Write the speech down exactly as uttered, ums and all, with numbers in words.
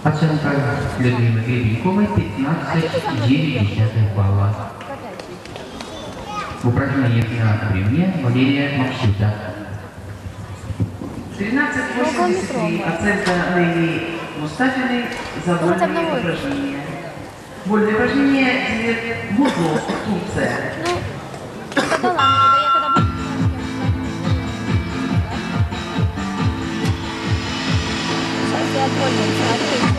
Оценка Людмилы Гребенковой пятнадцать девять десятых балла. В упражнениях на бревне Валерия Максюта. тринадцать восемьдесят три. Оценка Нелли Мустафиной за вольные упражнения. Вольные упражнения делит Мургов, Турция. Ну, тогда ладно, тогда я когда буду... Сейчас я отволю,